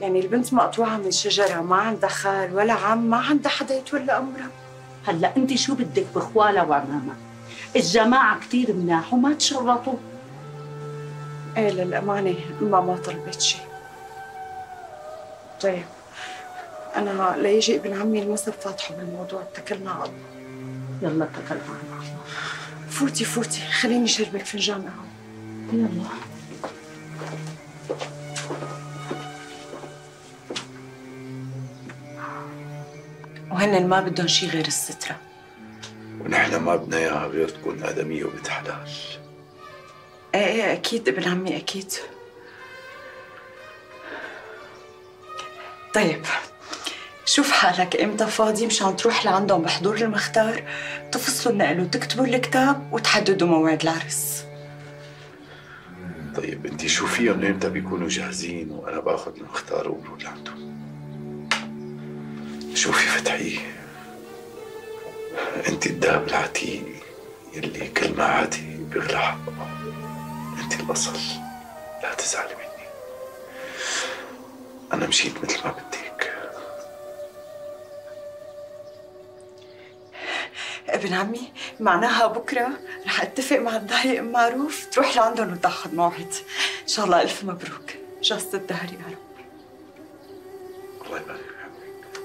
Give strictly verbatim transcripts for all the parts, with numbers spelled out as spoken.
يعني البنت مقطوعة من شجرة، ما عندها خال ولا عم، ما عندها حدا يتولى أمرها. هلا انت شو بدك بخوالها وعمامها؟ الجماعة كثير مناح وما تشرطوا. ايه للأمانة أمها ما طلبت شيء. طيب أنا ليجي ابن عمي المصب فاتحة بالموضوع، اتكلنا على الله. يلا اتكلنا على الله. فوتي فوتي، خليني شربك فنجان قهوة. يلا. وهن ما بدهم شيء غير السترة، ونحن ما بدنا اياها غير تكون آدمية وبنت حلال. ايه ايه أكيد ابن عمي أكيد. طيب شوف حالك امتى فاضي مشان تروح لعندهم بحضور المختار، تفصلوا النقل وتكتبوا الكتاب وتحددوا موعد العرس. طيب انت شوفيهم امتى بيكونوا جاهزين وانا باخذ المختار وبروح لعندهم. شوفي فتحي، انت الدهب العتيق يلي كل ما عاتي بيغلى حقه. انت الاصل، لا تزعلي مني. انا مشيت مثل ما بدك. ابن عمي معناها بكره رح اتفق مع الداهية ام معروف تروح لعندهم وتاخذ موعد. ان شاء الله الف مبروك، جازة الدهر يا رب. الله يبارك في عمرك.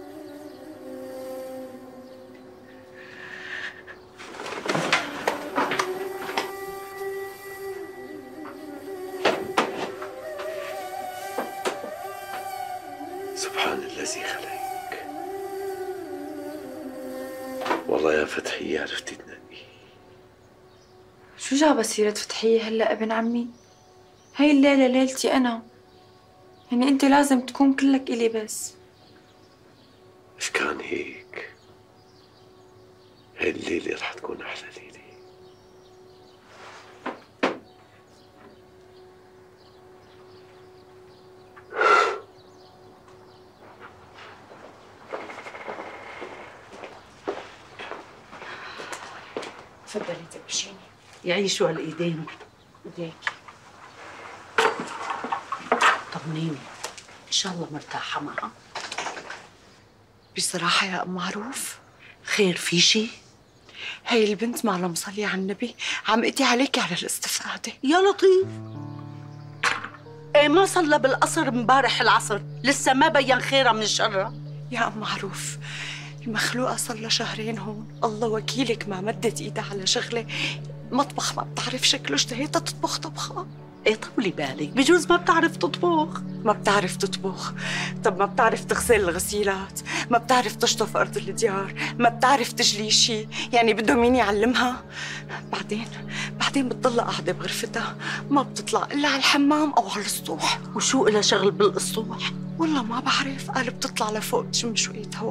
سبحان الذي خلقك. والله يا فتحية عرفتي تنقي. شو جاب سيرة فتحية هلا ابن عمي؟ هاي الليلة ليلتي أنا، يعني أنت لازم تكون كلك إلي بس. إذا كان هيك هاي الليلة رح تكون أحلى ليلة. تفضلي تبشيني. يعيشوا هالايدين. ايديك. طمنيني، ان شاء الله مرتاحه معها؟ بصراحة يا ام معروف خير في شيء؟ هي البنت ما لها مصلي على النبي عم ادي عليكي على الاستفادة. يا لطيف، ايه ما صلى بالقصر امبارح العصر، لسه ما بين خيرها من شرها. يا ام معروف المخلوقة صار لها شهرين هون، الله وكيلك ما مدت ايدها على شغلة مطبخ ما بتعرف شكله، اشتهيتها تطبخ طبخة. ايه طولي بالك، بجوز ما بتعرف تطبخ. ما بتعرف تطبخ، طب ما بتعرف تغسل الغسيلات، ما بتعرف تشطف أرض الديار، ما بتعرف تجلي شيء، يعني بده مين يعلمها؟ بعدين بعدين بتضلها قاعدة بغرفتها ما بتطلع إلا على الحمام أو على السطوح. وشو إلها شغل بالاسطوح؟ والله ما بعرف، قال بتطلع لفوق تشم شوية هوا.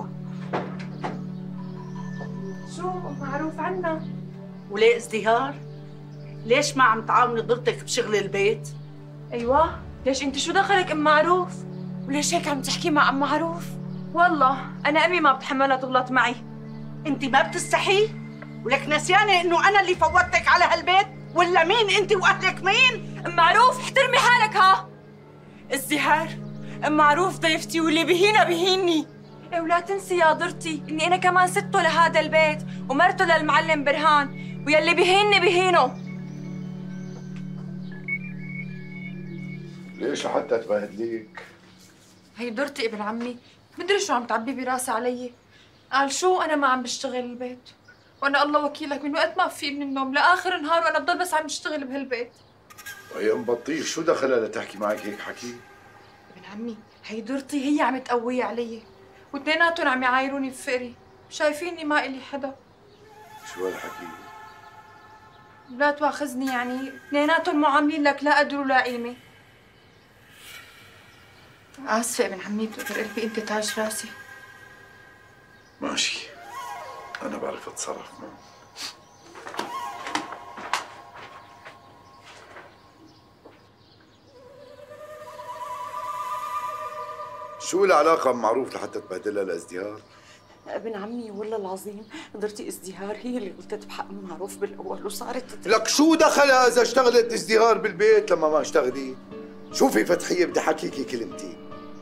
شو ام معروف عنا؟ وليه ازدهار؟ ليش ما عم تعاوني ضرتك بشغل البيت؟ ايوه، ليش انت شو دخلك ام معروف؟ وليش هيك عم تحكي مع ام معروف؟ والله انا امي ما بتحملها تغلط معي. انت ما بتستحي؟ ولك نسيانه انه انا اللي فوتك على هالبيت؟ ولا مين انت واهلك مين؟ ام معروف احترمي حالك. ها ازدهار، ام معروف ضيفتي واللي بهينا بهيني. إيه ولا تنسي يا ضرتي اني انا كمان سته لهذا البيت ومرته للمعلم برهان، ويلي بهيني بهينه. ليش لحتى تبهدليك؟ هي ضرتي ابن عمي، مدري شو عم تعبي براسي علي. قال شو انا ما عم بشتغل البيت، وانا الله وكيلك من وقت ما بفيق من النوم لاخر النهار وانا بضل بس عم بشتغل بهالبيت. يا ام بطيخ شو دخلها لتحكي معك هيك حكي؟ ابن عمي هي ضرتي هي عم تقوي علي، واثنيناتهم عم يعايروني بفقري، شايفيني ما إلي حدا. شو هالحكي؟ لا تواخذني، يعني اثنيناتهم معاملين لك لا قدر ولا قيمه. آسفة ابن عمي، بتقدر قلبي انت تاج راسي. ماشي، أنا بعرف أتصرف معه. شو العلاقة معروف لحتى تبهدلها لازدهار؟ ابن عمي والله العظيم ضرتي ازدهار هي اللي غلطت بحق معروف بالاول وصارت تترك. لك شو دخلها اذا اشتغلت ازدهار بالبيت لما ما اشتغلي؟ شوفي فتحية بدي احكيكي كلمتين،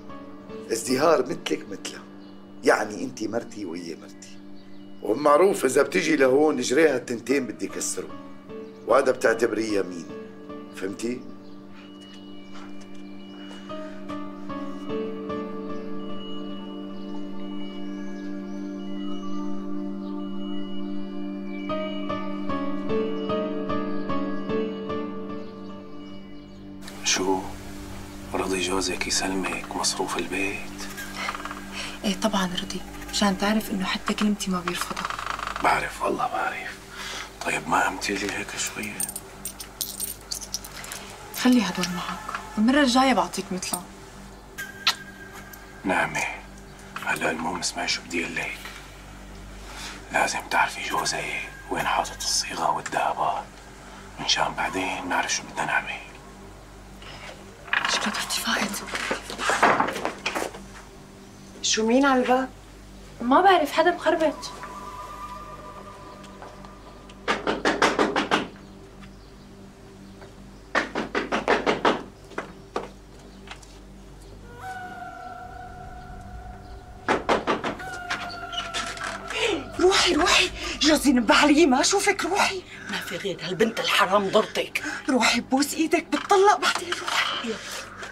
ازدهار مثلك مثلها، يعني انت مرتي وهي مرتي، ومعروف اذا بتيجي لهون جريها التنتين بدي كسره، وهذا بتعتبريه يمين، فهمتي؟ شو؟ رضي جوزك يسلمك مصروف البيت؟ ايه طبعا رضي، مشان تعرف انه حتى كلمتي ما بيرفضها. بعرف والله بعرف. طيب ما قمتي لي هيك شوية؟ خلي هدول معك، والمرة الجاية بعطيك مثلهم. نعمة، هلا المهم اسمعي شو بدي اقول لك. لازم تعرفي جوزي وين حاطط الصيغة والذهبات، منشان بعدين نعرف شو بدنا نعمل. شكلك ارتفاعت. شو مين على الباب؟ ما بعرف، حدا مخربط. روحي روحي، جوزي نبه علي ما اشوفك، روحي. ما في غير هالبنت الحرام ضرتك. روحي بوس ايدك، بتطلق بعدين، روحي. يلا.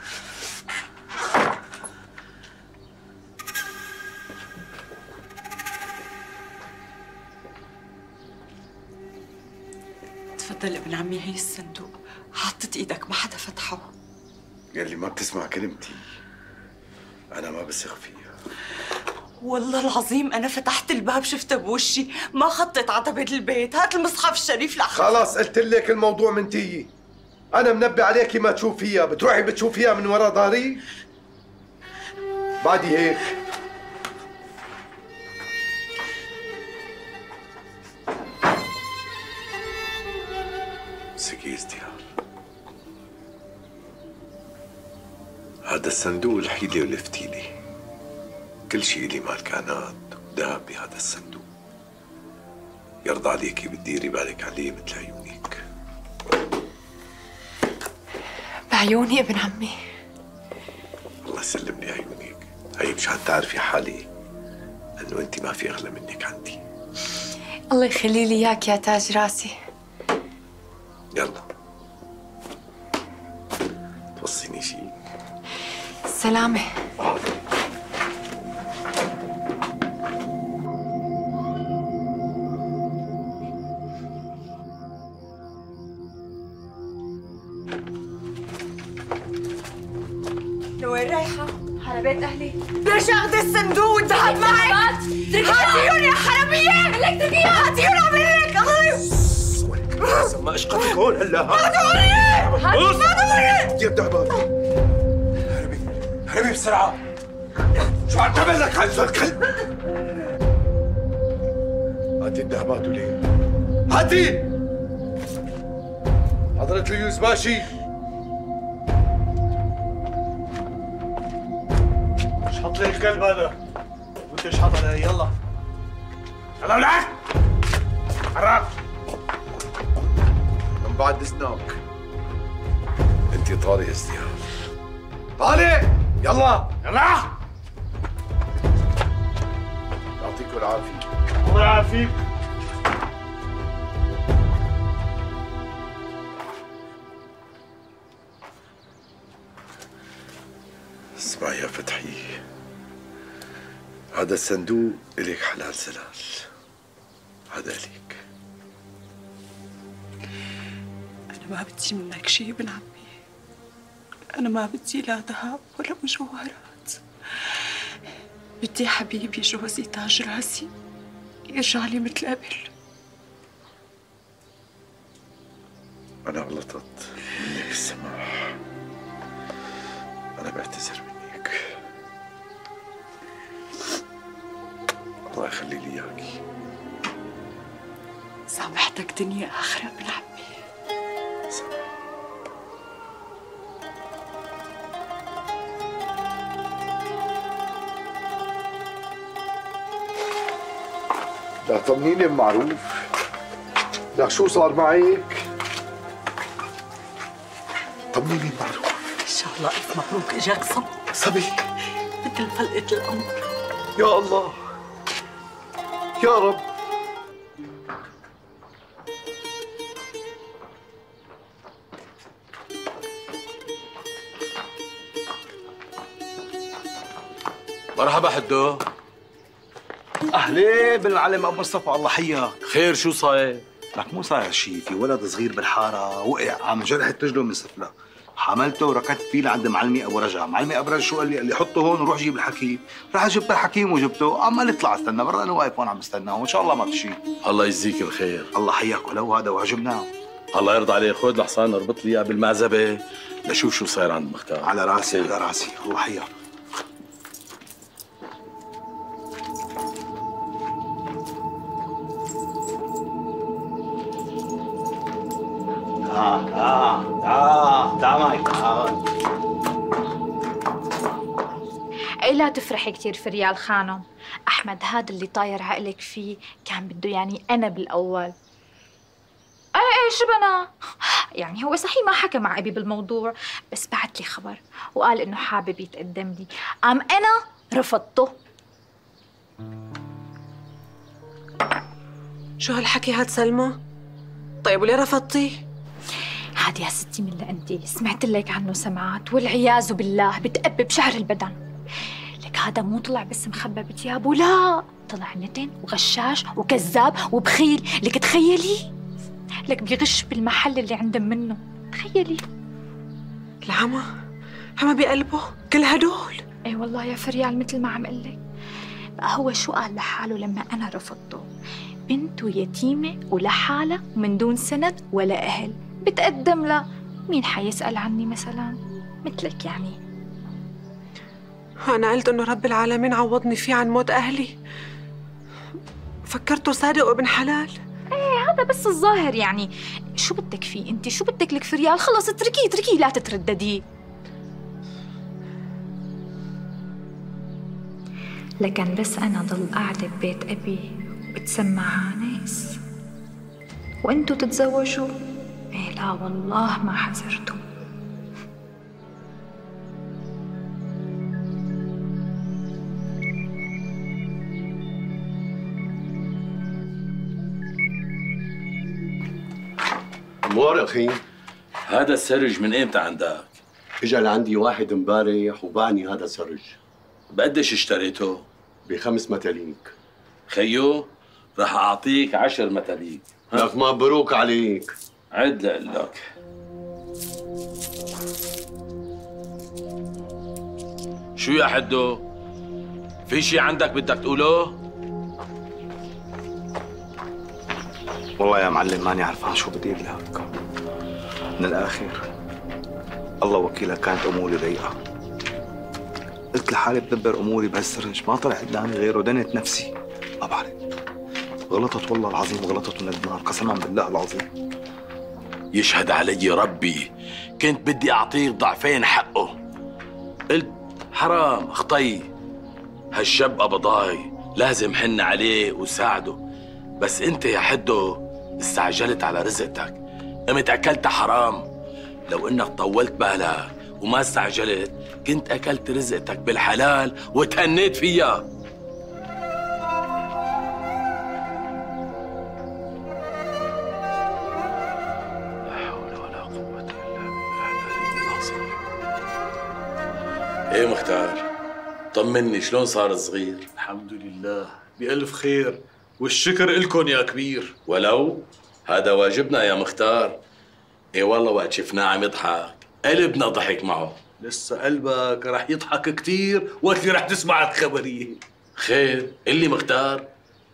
تفضل ابن عمي، هي الصندوق، حطت ايدك ما حدا فتحه. يلي ما بتسمع كلمتي انا ما بثق فيها. والله العظيم انا فتحت الباب شفته بوشي، ما خطيت عتبة البيت. هات المصحف الشريف لأخذ. خلاص قلت لك الموضوع منتهي، انا منبه عليكي ما تشوفيها، بتروحي بتشوفيها من ورا ظهري؟ بعدي هيك سكي ازدهار، هذا الصندوق الحيلة والفتيلة، كل شيء لي مالكانات وذهب بهذا الصندوق. يرضى عليكي بتديري بالك عليه مثل عيونك. بعيوني ابن عمي. الله يسلم لي عيونك، هي مشان تعرفي حالي انه انت ما في اغلى منك عندي. الله يخلي لي اياك يا تاج راسي. يلا توصيني شيء. سلامة. لوين رايحة؟ على بيت أهلي. ليش أخذ الصندوق والذهب معك؟ هاتيون يا حرامية! لك تركيها! هاتيون عم لك! الله ما اشقتك هون هلا. هاتوني! هاتوني! يا الدهبات، هربي هربي بسرعة. شو عم تعمل لك هالزول الكلب؟ هاتي الذهبات وليه؟ هاتي! حضرة اليوز ماشي؟ شحط لي الكلب هذا وانت اشحط علي. يلا يلا ولعك حرام من بعد اذنك. انت طالع ازدهار، طالع يلا يلا. يعطيكم العافيه. الله يعافيك. اسمع يا فتحي، هذا الصندوق إليك حلال سلال، هذا ليك. أنا ما بدي منك شيء ابن عمي، أنا ما بدي لا ذهب ولا مجوهرات، بدي حبيبي جوزي تاج راسي يرجع لي مثل قبل. أنا غلطت منك السماح، أنا بعتذر منك. الله يخلي لي إياكي. سامحتك دنيا آخرة ابن عمي. سماح. لا طمنيني بمعروف، لك شو صار معك؟ طمنيني بمعروف. ان شاء الله الف مبروك، اجاك صبي. صبي؟ مثل فلقة القمر. يا الله يا رب. مرحبا حدو. اهلين بالمعلم ابو مصطفى، الله حياك. خير شو صاير؟ لك مو صاير شيء، في ولد صغير بالحاره وقع عم جرحت رجله من سفله، حملته وركضت فيه لعند معلمي ابو رجع، معلمي ابو رجع شو قال لي؟ قال لي حطه هون وروح جيب الحكيم، رحت جبت الحكيم وجبته، عم قال لي اطلع استنى برا، انا واقف هون عم بستناه وان شاء الله ما في شيء. الله يجزيك الخير. الله حياك، ولو هذا وعجبناه. الله يرضى عليك، خذ الحصان اربط لي اياه بالمعزبه لشوف شو صاير عند مختار. على راسي على راسي، الله حياك. تعال تعال تعال تعال معي تعال. اي لا تفرحي كثير في ريال خانم، احمد هذا اللي طاير عقلك فيه كان بده يعني انا بالاول. ايه ايه شو بنا؟ يعني هو صحيح ما حكى مع ابي بالموضوع، بس بعت لي خبر وقال انه حابب يتقدم لي، قام انا رفضته. شو هالحكي هاد سلمى؟ طيب وليه رفضتيه؟ هاد يا ستي من لأنتي سمعت لك عنه سمعات والعياذ بالله بتقبب شعر البدن. لك هذا مو طلع بس مخبى بتيابه، لا طلع نتن وغشاش وكذاب وبخيل. لك تخيلي، لك بيغش بالمحل اللي عندهم منه، تخيلي. العمى عمى بقلبه كل هدول. اي والله يا فريال مثل ما عم قلك. بقى هو شو قال لحاله لما انا رفضته؟ بنته يتيمه ولحالها ومن دون سند ولا اهل، بتقدم له مين حيسأل عني مثلا؟ مثلك يعني. أنا قلت إنه رب العالمين عوضني فيه عن موت أهلي، فكرته صادق وابن حلال. ايه هذا بس الظاهر يعني. شو بدك فيه انت؟ شو بدك لك في ريال؟ خلص اتركيه اتركيه لا تترددي. لكن بس أنا ضل قاعدة ببيت أبي وبتسمع ناس وانتو تتزوجوا، إيه لا والله ما حذرتوا. أمور أخي. هذا السرج من إمتى عندك؟ إجا لعندي واحد امبارح وباعني هذا السرج. بقديش اشتريته؟ بخمس متاليك. خيو رح أعطيك عشر متاليك. لك مبروك عليك. عد لك. شو يا حدو؟ في شي عندك بدك تقوله؟ والله يا معلم ماني عرفان شو بدي اقول لك. من الاخر الله وكيلك كانت اموري ضيقه. قلت لحالي بدبر اموري بهالسرنج، ما طلع قدامي غيره، دنت نفسي. ما بعرف، غلطت والله العظيم، غلطت وندمان قسما بالله العظيم. يشهد علي ربي، كنت بدي اعطيك ضعفين حقه. قلت حرام اخطي، هالشاب قبضاي لازم حن عليه وساعده، بس انت يا حدو استعجلت على رزقتك، قمت اكلت حرام. لو انك طولت بالك وما استعجلت كنت اكلت رزقتك بالحلال وتهنيت فيها. لا حول ولا قوة الا بالله العظيم. ايه مختار، طمني شلون صار الصغير؟ الحمد لله بألف خير، والشكر إلكن يا كبير. ولو هذا واجبنا يا مختار. ايه والله وقت شفناه عم يضحك قلبنا ضحك معه. لسه قلبك رح يضحك كتير وقت اللي رح تسمع الخبرية. خير اللي مختار؟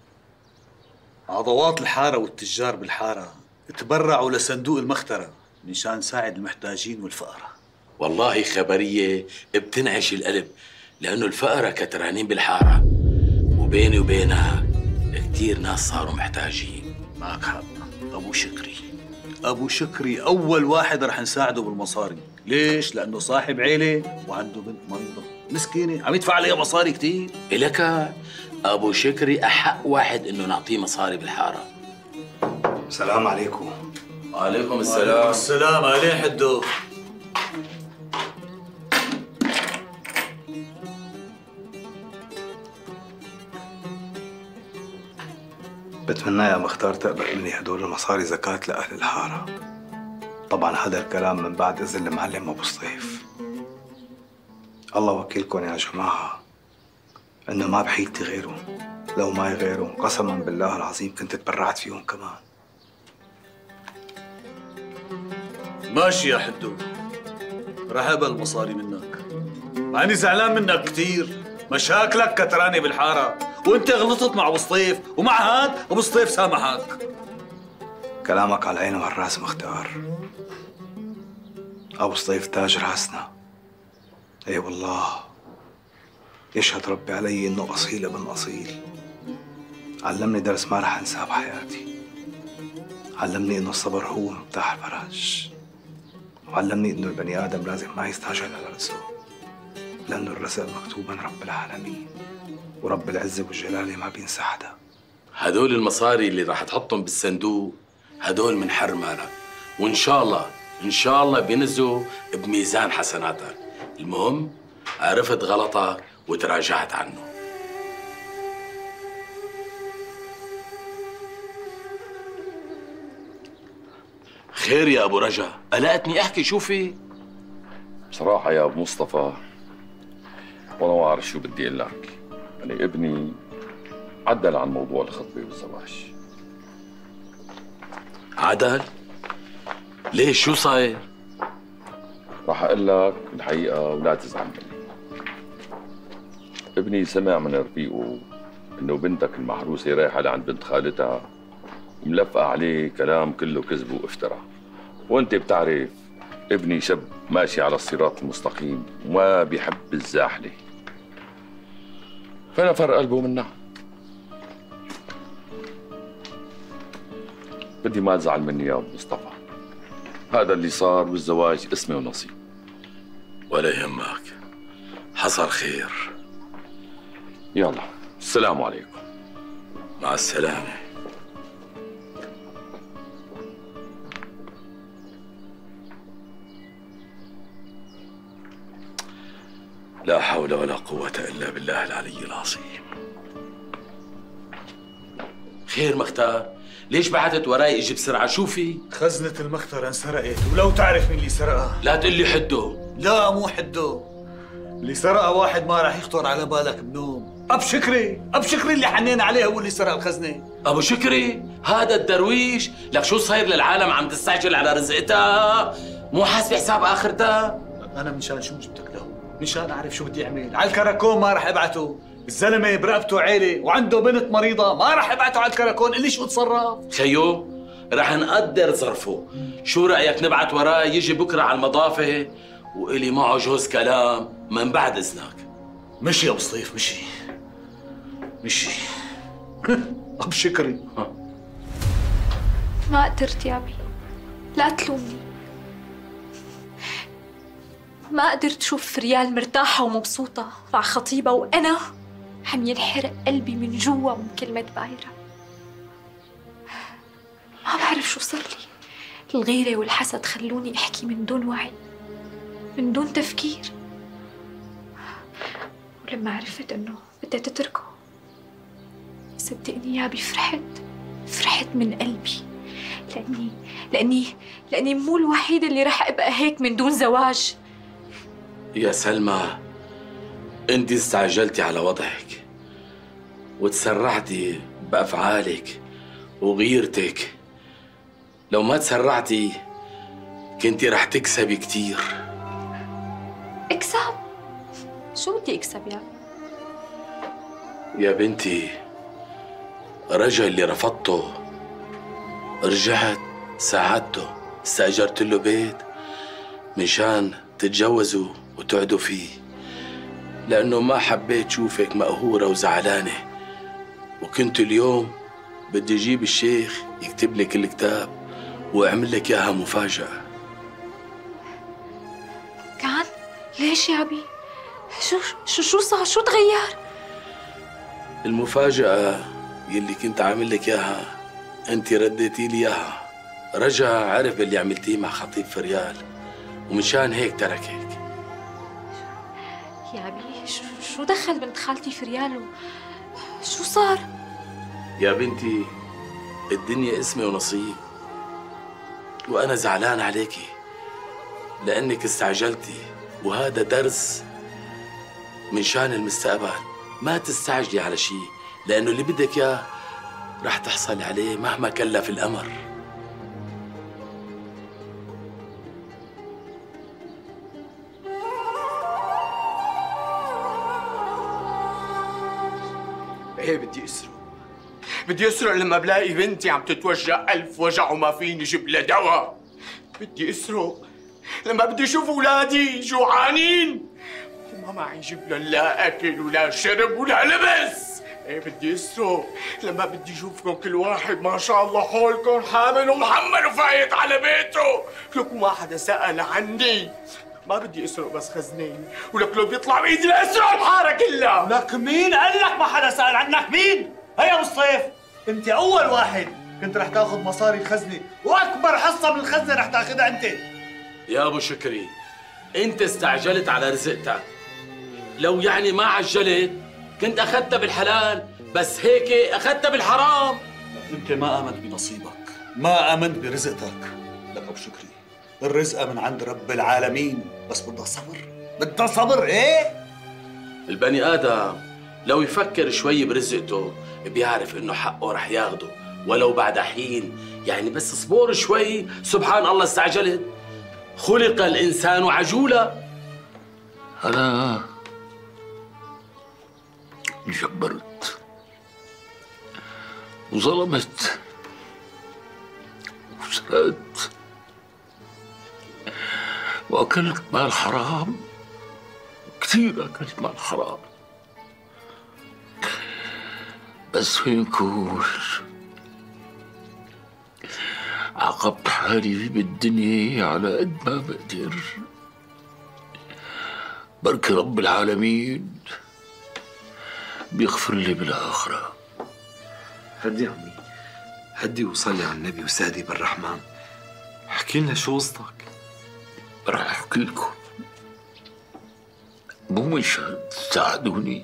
عضوات الحارة والتجار بالحارة تبرعوا لصندوق المخترة مشان نساعد المحتاجين والفقراء. والله خبرية بتنعش القلب، لأنه الفقراء كترانين بالحارة، وبيني وبينك كتير ناس صاروا محتاجين. معك حق. أبو شكري أبو شكري أول واحد رح نساعده بالمصاري. ليش؟ لأنه صاحب عيلة وعنده بنت مريضة مسكينة عم يدفع عليها مصاري كتير. إلك أبو شكري أحق واحد إنه نعطيه مصاري بالحارة. السلام عليكم. وعليكم السلام. وعليكم السلام. أهلين حدو. بتمنى يا مختار تقبل مني هدول المصاري زكاة لأهل الحارة. طبعا هذا الكلام من بعد إذن المعلم أبو سطيف. الله وكيلكم يا جماعة إنه ما بحيلتي غيرهم، لو ما غيرهم قسما بالله العظيم كنت تبرعت فيهم كمان. ماشي يا حدو، رح اقبل المصاري منك، مع اني زعلان منك كثير. مشاكلك كتراني بالحاره، وانت غلطت مع ابو سطيف، ومع هاد ابو سطيف سامحك. كلامك على العين وعلى الراس مختار. ابو سطيف تاج راسنا. اي والله، يشهد ربي علي انه اصيل ابن اصيل. علمني درس ما رح انساه بحياتي. علمني انه الصبر هو مفتاح الفرج، وعلمني انه البني ادم لازم ما يستعجل على رزقه، لانه الرزق مكتوب من رب العالمين، ورب العزه والجلال ما بينسى حدا. هدول المصاري اللي راح تحطهم بالصندوق هدول من حرمانك، وان شاء الله ان شاء الله بينزلوا بميزان حسناتك. المهم عرفت غلطك وتراجعت عنه. خير يا ابو رجا، قلقتني احكي شو في؟ بصراحة يا ابو مصطفى وانا ما بعرف شو بدي اقول لك. يعني ابني عدل عن موضوع الخطبة والزواج. عدل؟ ليش شو صاير؟ راح اقول لك الحقيقة ولا تزعل مني. ابني سمع من رفيقه انه بنتك المحروسة رايحة لعند بنت خالتها وملفقة عليه كلام كله كذب وافتراء، وانت بتعرف ابني شاب ماشي على الصراط المستقيم وما بيحب الزاحلة، فنفر قلبه منها. بدي ما تزعل مني يا ابو مصطفى، هذا اللي صار، والزواج اسمه ونصيب. ولا يهمك، حصل خير. يلا السلام عليكم. مع السلامة. لا حول ولا قوة إلا بالله العلي العظيم. خير مختار، ليش بعتت وراي اجي بسرعة؟ شو في؟ خزنة المختر انسرقت، ولو تعرف مين اللي سرقها. لا تقول لي حده. لا مو حده، اللي سرقها واحد ما راح يخطر على بالك بنوم. ابو شكري، ابو شكري اللي حنينا عليه هو اللي سرق الخزنة. ابو شكري؟ هذا الدرويش؟ لك شو صاير للعالم عم تستعجل على رزقتها؟ مو حاسب حساب اخرتها؟ انا منشان شو جبتك له؟ مشان اعرف شو بدي اعمل. على الكراكون ما راح ابعته، الزلمه برقبته عيله وعنده بنت مريضه، ما راح ابعته على الكراكون. قل لي شو اتصرف. خيو راح نقدر ظرفه، شو رايك نبعت وراه يجي بكره على المضافه والي معه جوز كلام من بعد اذنك؟ مشي يا ابو سطيف، مشي مشي. ابو شكري ما قدرت يا ابي، لا تلومني. ما قدرت شوف ريال مرتاحة ومبسوطة مع خطيبة وأنا عم ينحرق قلبي من جوا من كلمة بايرة. ما بعرف شو صار لي، الغيرة والحسد خلوني أحكي من دون وعي، من دون تفكير. ولما عرفت إنه بدها تتركه، صدقني يا أبي فرحت، فرحت من قلبي، لأني لأني لأني مو الوحيدة اللي رح أبقى هيك من دون زواج. يا سلمى، انت استعجلتي على وضعك وتسرعتي بأفعالك وغيرتك. لو ما تسرعتي كنتي رح تكسبي كتير. اكسب؟ شو بدي اكسب يعني؟ يا بنتي، رجل اللي رفضته رجعت ساعدته، استأجرت له بيت مشان تتجوزوا وتقعدوا فيه، لأنه ما حبيت شوفك مقهورة وزعلانة، وكنت اليوم بدي أجيب الشيخ يكتب لك الكتاب وأعمل لك إياها مفاجأة. كان؟ ليش يا أبي؟ شو شو شو صار؟ شو تغير؟ المفاجأة يلي كنت عامل لك إياها أنت رديتي لي إياها. رجع عرف اللي عملتيه مع خطيب فريال، ومشان هيك تركك. يا أبي شو شو دخل بنت خالتي فريال؟ شو صار؟ يا بنتي، الدنيا اسمي ونصيب، وأنا زعلان عليكي لأنك استعجلتي، وهذا درس من شان المستقبل. ما تستعجلي على شيء، لأنه اللي بدك إياه رح تحصل عليه مهما كلف الأمر. ايه بدي اسرق، بدي اسرق لما بلاقي بنتي عم تتوجع ألف وجع وما فيني جيب لها دواء. بدي اسرق لما بدي اشوف اولادي جوعانين وما معي جيب لهم لا اكل ولا شرب ولا لبس. ايه بدي اسرق لما بدي اشوفكم كل واحد ما شاء الله حولكم حامل ومحمل وفايت على بيته، لكم ما حدا سأل عني. ما بدي اسرق بس خزنين، ولك لو بيطلع بايدي لاسرق الحاره كلها. لك مين قال لك ما حدا سأل عنك؟ مين؟ هيا ابو الصيف، انت اول واحد كنت رح تاخذ مصاري الخزنه، واكبر حصه من الخزنه رح تاخذها انت. يا ابو شكري، انت استعجلت على رزقتك، لو يعني ما عجلت كنت اخذتها بالحلال، بس هيك اخذتها بالحرام. انت ما امنت بنصيبك، ما امنت برزقتك. لك ابو شكري، الرزق من عند رب العالمين، بس بدها صبر، بدها صبر. ايه البني ادم لو يفكر شوي برزقته بيعرف انه حقه رح ياخده ولو بعد حين، يعني بس اصبر شوي. سبحان الله استعجلت، خلق الانسان عجولا. انا جبرت وظلمت وسرقت واكلت مال حرام، كثير اكلت مال حرام، بس وين كون عاقبت حالي بالدنيا على قد ما بقدر. بركي رب العالمين بيغفر لي بالآخرة. هدي يا عمي، هدي وصلي على النبي وسادي بالرحمن. احكي لنا شو قصدك. رح احكي لكم، مو مشان تساعدوني،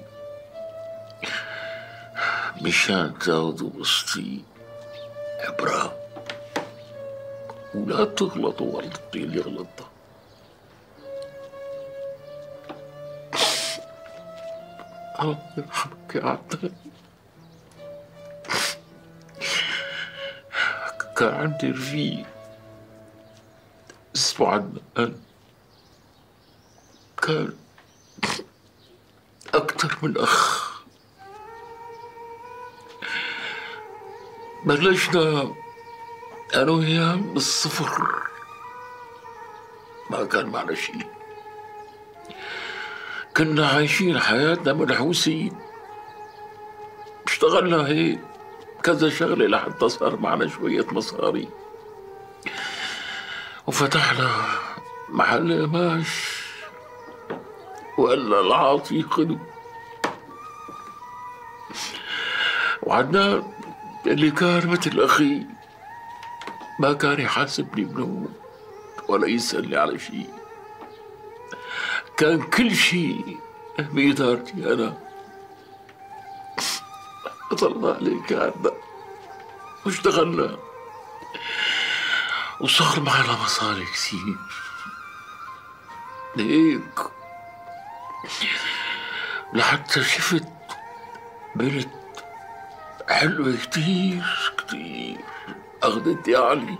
مشان تاخذوا قصتي عبرة ولا تغلطوا غلطتي اللي غلطتها. الله يرحمك يا عبد. كان عندي رفيق اسمه عدنان، كان أكثر من أخ. بلشنا أنا وياه من الصفر، ما كان معنا شيء، كنا عايشين حياتنا منحوسين. اشتغلنا هيك كذا شغلة لحتى صار معنا شوية مصاري، وفتحنا محل قماش وقلنا العاطي خدو. وعدنان اللي كان مثل أخي ما كان يحاسبني بنوم ولا يسألني على شيء، كان كل شيء بإدارتي أنا. طلعنا عليك يا عدنان واشتغلنا وصار معنا مصاري كثير. هيك لحتى شفت بنت حلوة كتير كتير أخذت يعني.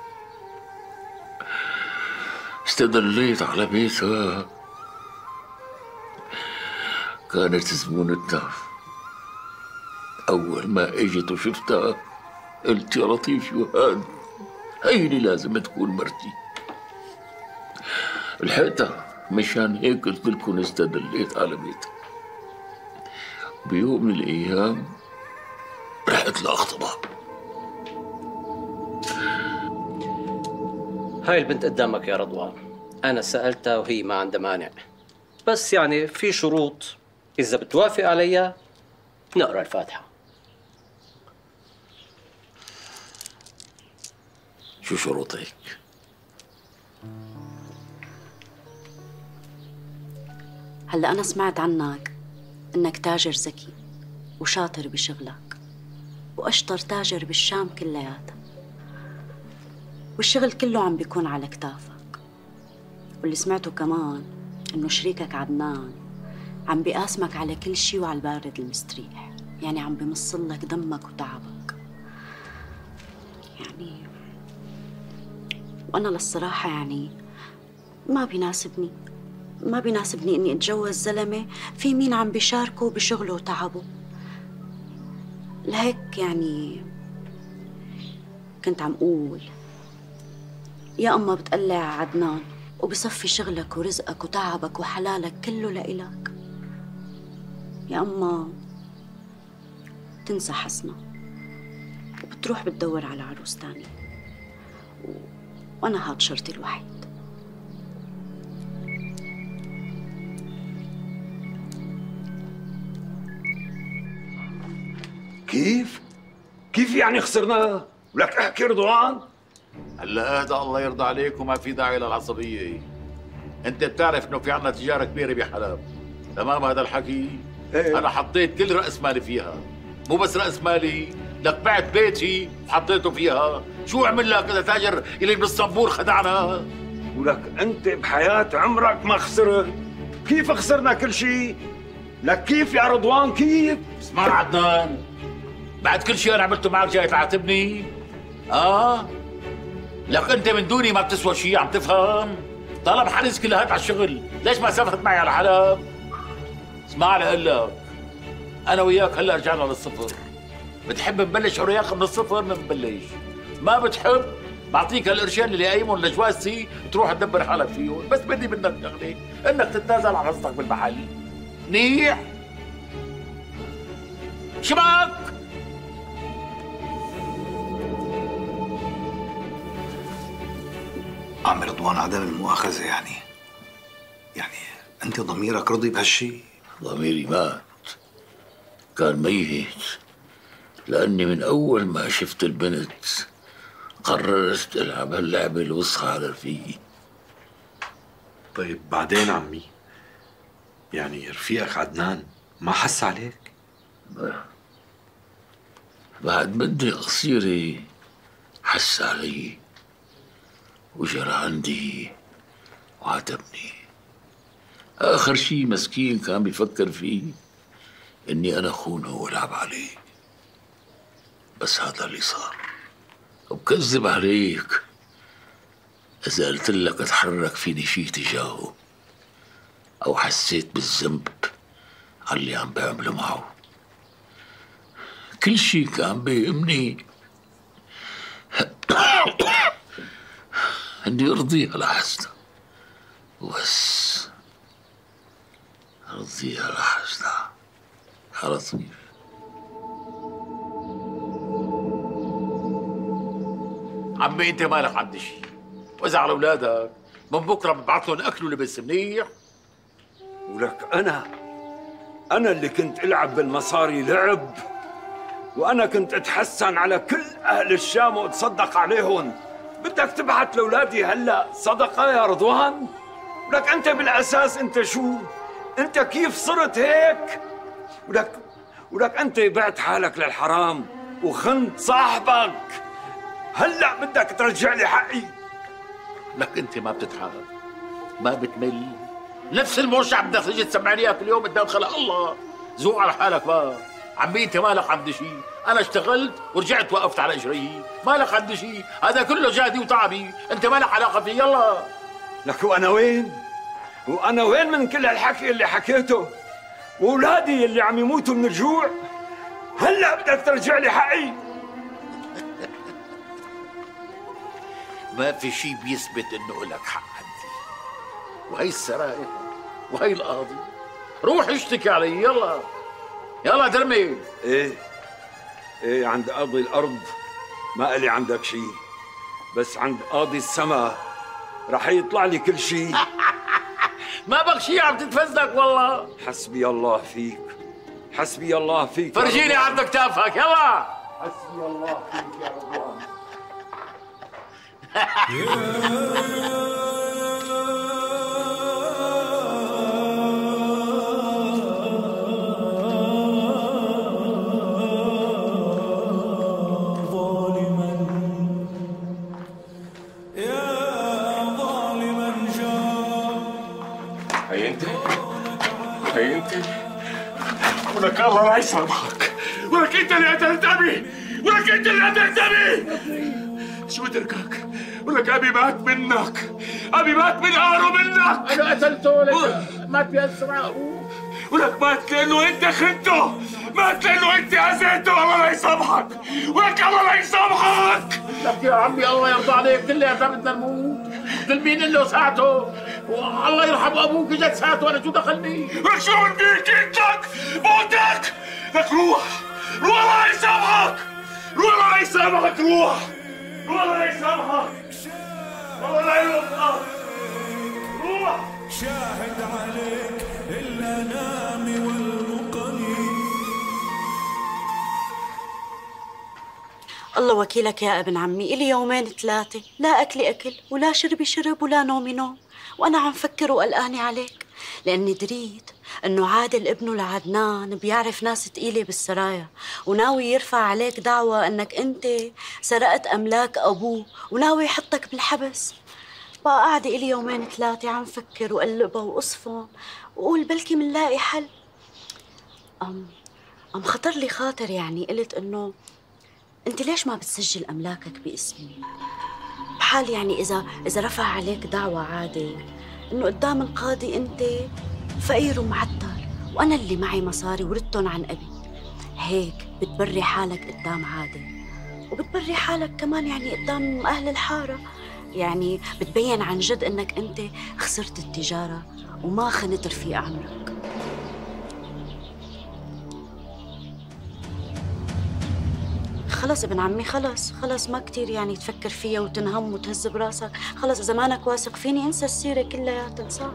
استدليت على بيتها، كانت زبونتنا. أول ما اجت وشفتها قلت يا لطيف شو هاد، هي اللي لازم تكون مرتي. لحقتها، مشان هيك قلت لكم استدليت على بيتها. بيوم من الأيام رحت لأخطبها. هاي البنت قدامك يا رضوان، أنا سألتها وهي ما عندها مانع، بس يعني في شروط، إذا بتوافق عليها نقرأ الفاتحة. شو شروطك؟ هلا أنا سمعت عنك إنك تاجر ذكي وشاطر بشغلك، وأشطر تاجر بالشام كلياتها، والشغل كله عم بيكون على كتافك. واللي سمعته كمان إنه شريكك عدنان عم بيقاسمك على كل شي وعلى البارد المستريح، يعني عم بمصلك دمك وتعبك. يعني وأنا للصراحة يعني ما بيناسبني ما بيناسبني إني أتجوز زلمة في مين عم بيشاركه بشغله وتعبه. لهيك يعني كنت عم أقول يا أما بتقلع عدنان وبصفي شغلك ورزقك وتعبك وحلالك كله لإلك، يا أما تنسى حسنة وبتروح بتدور على عروس تاني، و... وأنا هاد شرطي الوحيد. كيف؟ كيف يعني خسرناه؟ ولك احكي رضوان. هلا اهدى الله يرضى عليك وما في داعي للعصبيه. انت بتعرف انه في عنا تجاره كبيره بحلب، تمام هذا الحكي؟ إيه؟ انا حطيت كل راس مالي فيها، مو بس راس مالي، لك بعت بيتي وحطيته فيها، شو عمل لك اذا تاجر اللي بالصنبور خدعنا؟ ولك انت بحياه عمرك ما خسرت، كيف خسرنا كل شيء؟ لك كيف يا رضوان كيف؟ اسمع عدنان، بعد كل شيء انا عملته معك جاي تعاتبني؟ اه؟ لك انت من دوني ما بتسوى شيء، عم تفهم؟ طالب حرص كل هاد على الشغل، ليش ما سافرت معي على حلب؟ اسمعني اقول لك، انا وياك هلا رجعنا للصفر. بتحب نبلش وياك من الصفر بنبلش، ما بتحب بعطيك القرشين اللي قايمهم لجوازتي تروح تدبر حالك فيهم، بس بدي منك شغله، انك تتنازل عن رصتك بالمحل. منيح؟ شبك؟ عم رضوان عدم المؤاخذة يعني يعني أنت ضميرك رضي بهالشي؟ ضميري مات، كان ميت، لأني من أول ما شفت البنت قررت ألعب هاللعبة الوسخة على رفيقي. طيب بعدين عمي، يعني رفيقك عدنان ما حس عليك؟ بعد مدة قصيرة حس علي وجرى عندي وعاتبني. آخر شي مسكين كان بيفكر فيه إني أنا خونه وألعب عليه، بس هذا اللي صار. وبكذب عليك إذا قلت لك اتحرك فيني شي تجاهه أو حسيت بالذنب على اللي عم بعمله معه. كل شي كان بيهمني إني أرضيها لحسنة وبس، أرضيها لحسنة على طول. عمي انت مالك عند شيء، واذا على اولادك من بكره ببعث لهم اكل ولبس منيح. ولك أنا أنا اللي كنت ألعب بالمصاري لعب، وأنا كنت أتحسن على كل أهل الشام وأتصدق عليهم. بدك تبعت لأولادي هلا صدقة يا رضوان؟ ولك أنت بالأساس أنت شو؟ أنت كيف صرت هيك؟ ولك ولك أنت بعت حالك للحرام وخنت صاحبك، هلا بدك ترجع لي حقي. لك أنت ما بتتحارب، ما بتمل، نفس الموشع بدك تجي تسمعني اياها كل يوم قدام خلق الله. ذوق على حالك بقى. عمي انت مالك عندي شيء، انا اشتغلت ورجعت وقفت على اجري، مالك عندي شيء، هذا كله جهدي وتعبي، انت مالك علاقه فيه. يلا لك وانا وين؟ وانا وين من كل هالحكي اللي حكيته؟ واولادي اللي عم يموتوا من الجوع؟ هلا بدك ترجع لي حقي. ما في شيء بيثبت انه لك حق عندي، وهي السرائر وهي القاضي. روح اشتكي علي. يلا يلا درمي. ايه ايه عند قاضي الارض ما الي عندك شيء، بس عند قاضي السماء رح يطلع لي كل شيء. ما بك شيء عم تتفزلك والله. حسبي الله فيك، حسبي الله فيك. فرجيني عند كتافك. يلا حسبي الله فيك يا رضوان. هي انت ولك الله لا يسامحك، ولك انت اللي قتلت ابي، ولك انت اللي قتلت ابي. شو تركك؟ ولك ابي مات منك، ابي مات من قهره منك. انا قتلته لك مات بهالسرعه ابوك، ولك مات لانه انت خنته، مات لانه انت اذيته. الله لا يسامحك، ولك الله لا يسامحك. لك يا عمي الله يرضى عليك، كلياتنا بدنا نموت، قل مين اللي ساعته؟ والله يرحم ابوك اجت ساعته، انا شو دخلني؟ لك شو بديك انتك؟ موتك. لك روح، روح الله لا يسامحك، روح الله لا يسامحك، روح، روح الله لا يسامحك، الله لا يوفقك، روح. شاهد عليك الانام والمقني. الله وكيلك يا ابن عمي، إلي يومين ثلاثة لا أكلي أكل ولا شربي شرب ولا نومي نوم، وأنا عم فكر وقلقانة عليك، لأني دريت إنه عادل ابنه لعدنان بيعرف ناس تقيلة بالسرايا، وناوي يرفع عليك دعوة إنك أنت سرقت أملاك أبوه وناوي يحطك بالحبس. بقى قاعدة إلي يومين ثلاثة عم فكر وقلبها وقصفهم وقول بلكي منلاقي حل. أم أم خطر لي خاطر، يعني قلت إنه أنت ليش ما بتسجل أملاكك باسمي؟ بحال يعني إذا إذا رفع عليك دعوة عادل إنه قدام القاضي أنت فقير ومعتر وأنا اللي معي مصاري وردتهم عن أبي، هيك بتبري حالك قدام عادل وبتبري حالك كمان يعني قدام أهل الحارة، يعني بتبين عن جد إنك أنت خسرت التجارة وما خنت رفيق عمرك. خلص ابن عمي، خلص خلص ما كتير يعني تفكر فيها وتنهم وتهز براسك، خلص إذا مانك واثق فيني انسى السيرة كلياتها، انساها.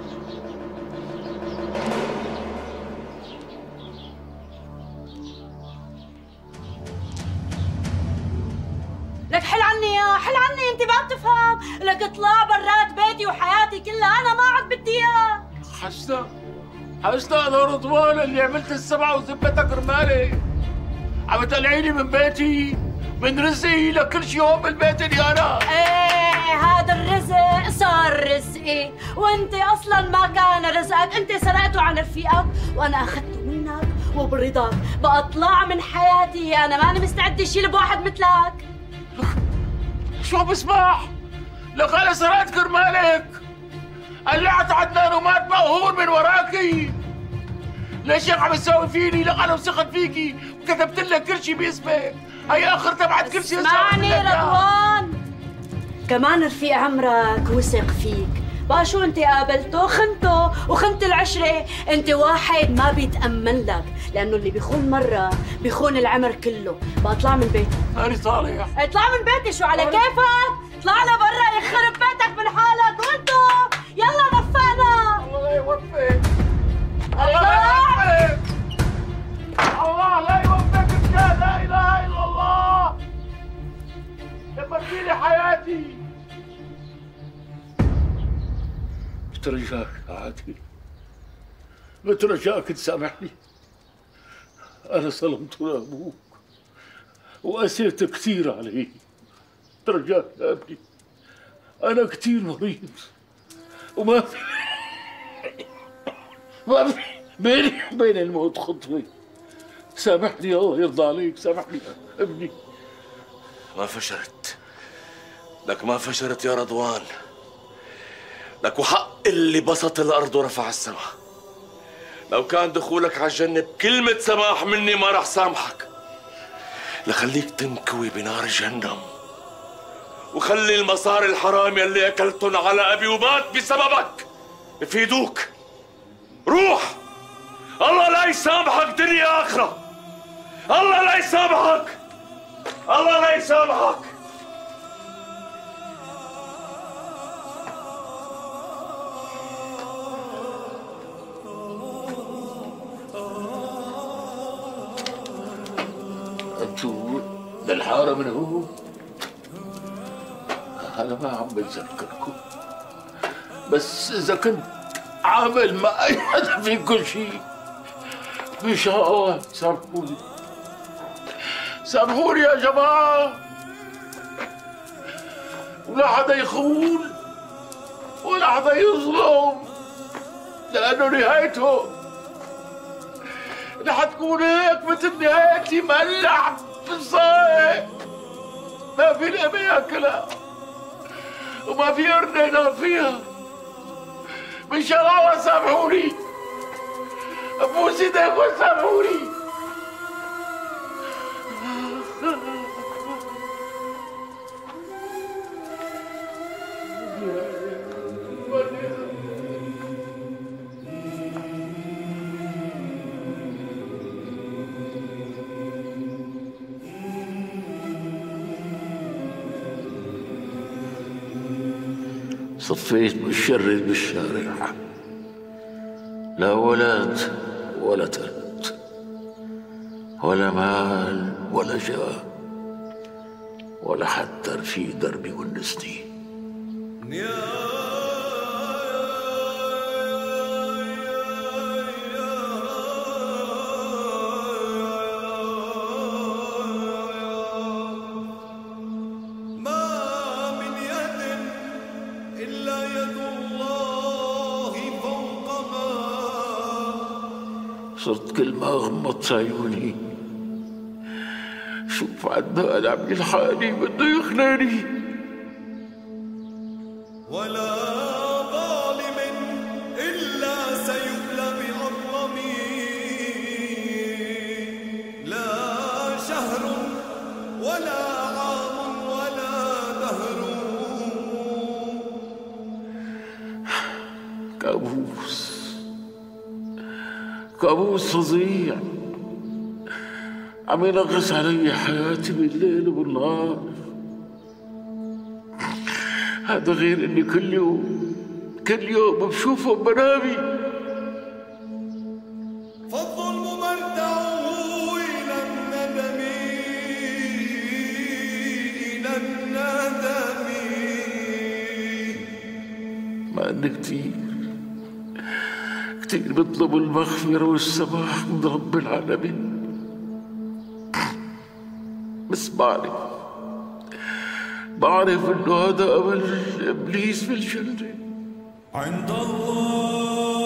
لك حل عني يا حل عني، انت ما بتفهم، لك اطلع برات بيتي وحياتي كلها، انا ما عاد بدي اياه. حسنا حسنا انا رضوان اللي عملت السبعه وزبتك رمالي، عم تقلعيني من بيتي من رزقي لكل شيء هون بالبيت اللي انا. ايه هذا الرزق صار رزقي، وانت اصلا ما كان رزقك، انت سرقته عن رفيقك وانا اخذته منك وبرضاك، بقى اطلع من حياتي، انا ماني مستعده اشيل بواحد مثلك. شو عم بسمع؟ لك انا سرقت كرمالك، قلعت عدنان ومات مقهور من وراكي. ليش هيك عم تساوي فيني؟ لك انا وسخت فيكي وكتبت لك كل شيء باسمك، هي اخر تبعت كل شيء. اسمعني رضوان، كمان رفيق عمرك وثق فيك، بقى شو انت قابلته خنته وخنت العشره، انت واحد ما بيتامن لك، لانه اللي بيخون مره بيخون العمر كله. بقى اطلع من بيتي. انا طالع. اطلع من بيتي، شو على كيفك؟ اطلع لبرا يخرب بيتك من حالك، وانتو يلا نفقنا. الله لا يوفقك، الله لا يوفقك، الله لا يوفقك بجاه لا اله الا الله، دمرتي لي حياتي. بترجاك يا عادل، بترجاك تسامحني، أنا ظلمت لأبوك وقسيت كثير عليه، بترجاك يا ابني، أنا كثير مريض وما في ما في بيني وبين الموت خطوة، سامحني الله يرضى عليك، سامحني يا ابني. ما فشرت لك، ما فشرت يا رضوان، لك وحق اللي بسط الأرض ورفع السماء. لو كان دخولك على الجنة بكلمة سماح مني ما رح سامحك، لخليك تنكوي بنار جهنم، وخلي المصاري الحرام يلي أكلتن على أبي ومات بسببك يفيدوك. روح، الله لا يسامحك دنيا آخرة، الله لا يسامحك، الله لا يسامحك. انتوا للحارة من هو؟ أنا ما عم بتذكركم، بس إذا كنت عامل مع أي حدا في كل شيء إن شاء الله سامحوني، سامحوني يا جماعة، ولا حدا يخون ولا حدا يظلم، لأنه نهايته رح تكون هيك مثل نهايتي ملح بالصايع، ما في لقمة ياكلها وما في قرن ينام فيها. من شاء الله سامحوني، ابوس ايديكم سامحوني. صفيت بالشر بالشارع، لا ولد ولا ترد ولا مال ولا جاه ولا حتى رفيق دربي ونسني. صرت كل ما غمضت عيوني شوف عدنان عم يلحقني بده يخلاني. ولا ظالم إلا سيبلى بأرمي، لا شهر ولا عام ولا دهر. كابوس كابوس فظيع عم ينغص علي حياتي بالليل وبالنهار. هذا غير اني كل يوم كل يوم بشوفه بمنامي. فالظلم مرتعه إلى الندم، إلى الندم. مع اني كثير كثير بطلب المغفرة والسماح من رب العالمين، بس بعرف بعرف انه هذا امل ابليس بالجنة. عند الله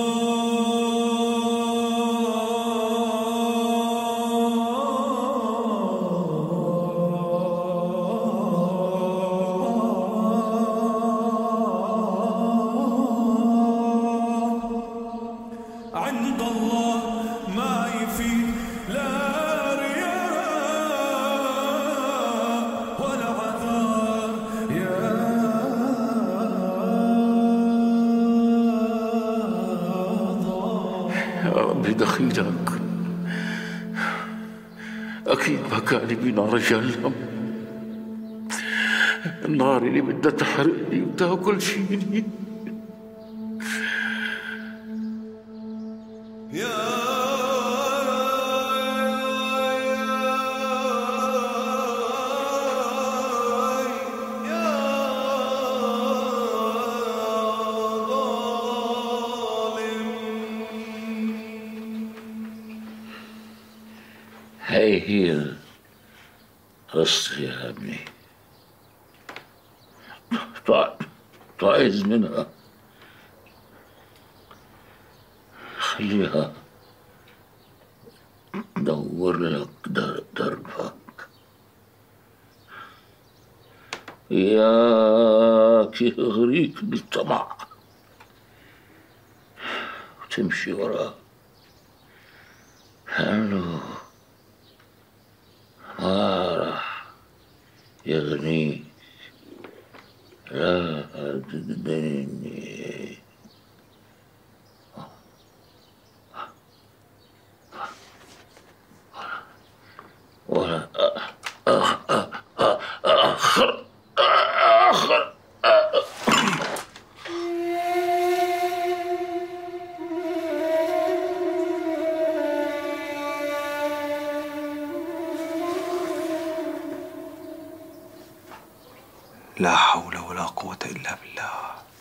عند الله ما يفيد لا رياء ولا عذاب. يا ربي دخيلك اكيد مكاني بنار جهنم، النار اللي بدها تحرقني وتاكل فيني. هاي هي قصتي يا ابني، تعيز منها خليها دور لك دربك. إياك يغريك بالطمع وتمشي وراه، لأنه ما راح يغنيك. لا تدني ولا آخر آخر آخر لا حول ولا قوة إلا بالله،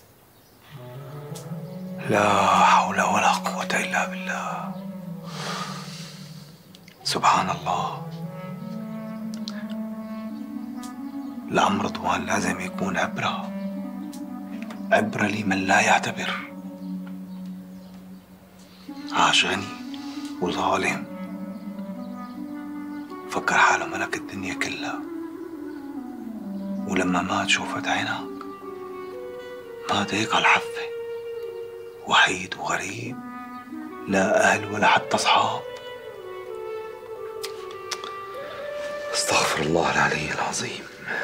لا حول ولا قوة إلا بالله. سبحان الله. الأمر رضوان لازم يكون عبرة، عبرة لمن لا يعتبر. عاش غني وظالم مفكر حاله ملك الدنيا كلها، ولما مات شوفت عينك مات هيك على الحفة، وحيد وغريب، لا أهل ولا حتى أصحاب. استغفر الله العلي العظيم.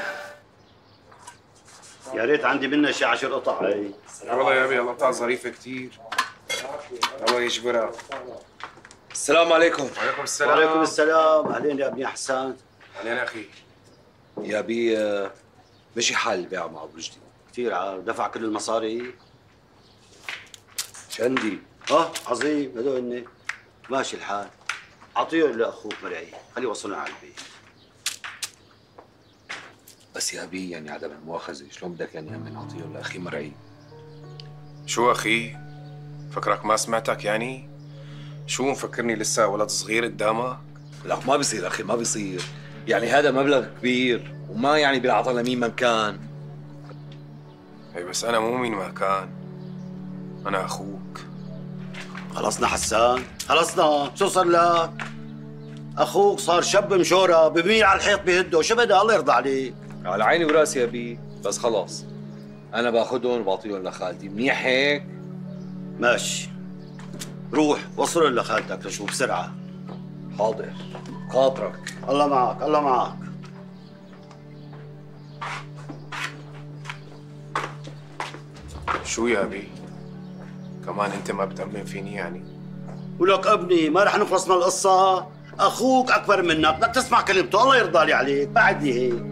يا ريت عندي منها شي عشر قطع. هي والله يا ابي القطع ظريفه كثير، الله يجبرها. السلام عليكم. وعليكم السلام. وعليكم السلام. اهلين يا ابني حسان. اهلين اخي. يا ابي مشي حال البيع مع ابو رشدي كثير عال، دفع كل المصاري. شندي اه عظيم. هدول هن ماشي الحال. اعطيهم لاخوك مرعي، خليه يوصلنا على البيت. بس يا ابي يعني عدم المؤاخذه، شلون بدك يعني هم نعطيهم لاخي مرعي؟ شو اخي؟ فكرك ما سمعتك يعني؟ شو مفكرني لسه ولد صغير قدامك؟ لا ما بيصير اخي، ما بيصير. يعني هذا مبلغ كبير وما يعني بينعطى لمين ما كان. اي بس انا مو مين ما كان، انا اخوك. خلصنا حسان، خلصنا. شو صار لك؟ اخوك صار شاب مشوره، بميل على الحيط بيهده. شو بدها؟ الله يرضى عليك. على عيني وراسي يا ابي، بس خلاص انا باخذهم وبعطيهم لخالتي. منيح هيك؟ ماشي، روح وصلهم لخالتك لشوف بسرعه. حاضر، خاطرك. الله معك، الله معك. شو يا ابي؟ كمان انت ما بتأمن فيني يعني؟ ولك ابني ما رح نخلص من القصه. اخوك اكبر منك، بدك تسمع كلمته. الله يرضى لي عليك، بعدني هيك.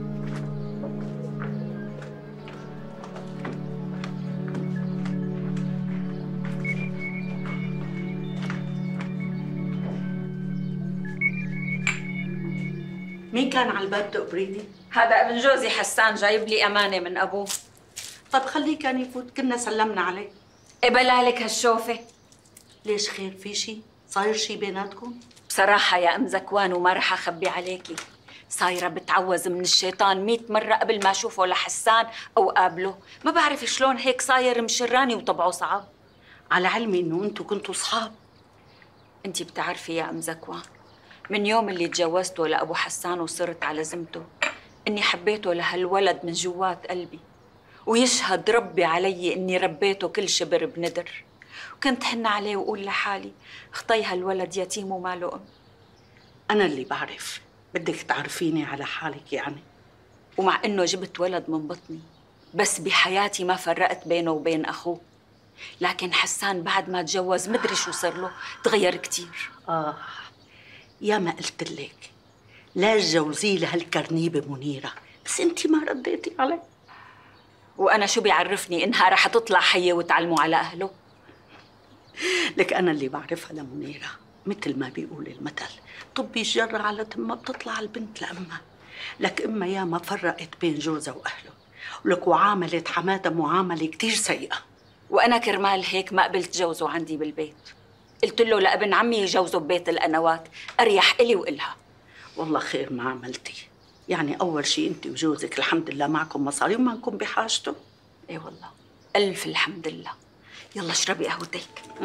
مين كان على الباب دق بريدي؟ هذا ابن جوزي حسان، جايب لي امانه من ابوه. طب خليه كان يفوت، كنا سلمنا عليه. قبل لك هالشوفه. ليش خير؟ في شيء؟ صاير شيء بيناتكم؟ بصراحه يا ام زكوان وما رح اخبي عليكي، صايره بتعوز من الشيطان مئة مره قبل ما اشوفه لحسان او قابله. ما بعرف شلون هيك صاير مشراني وطبعه صعب. على علمي انه انتم كنتوا اصحاب. انتي بتعرفي يا ام زكوان، من يوم اللي تجوزته لابو حسان وصرت على ذمته اني حبيته لهالولد من جوات قلبي، ويشهد ربي علي اني ربيته كل شبر بندر. وكنت حن عليه واقول لحالي اخطي هالولد يتيم وما له ام. انا اللي بعرف، بدك تعرفيني على حالك يعني. ومع انه جبت ولد من بطني، بس بحياتي ما فرقت بينه وبين اخوه. لكن حسان بعد ما تجوز مدري شو صار له، تغير كثير. اه يا ما قلت لك لا تجوزيه لهالكرنيبه منيره، بس انت ما رديتي علي. وانا شو بيعرفني انها رح تطلع حيه وتعلموا على اهله؟ لك انا اللي بعرفها لمنيره، مثل ما بيقول المثل، طبي الجره على تمها بتطلع البنت لامها. لك امها يا ما فرقت بين جوزها واهله، ولك وعاملت حماتها معامله كثير سيئه. وانا كرمال هيك ما قبلت جوزه عندي بالبيت. قلت له لابن عمي يجوزه ببيت القنوات، اريح الي والها. والله خير ما عملتي. يعني اول شيء انت وجوزك الحمد لله معكم مصاري وما نكون بحاجته. اي والله الف الحمد لله. يلا اشربي قهوتك.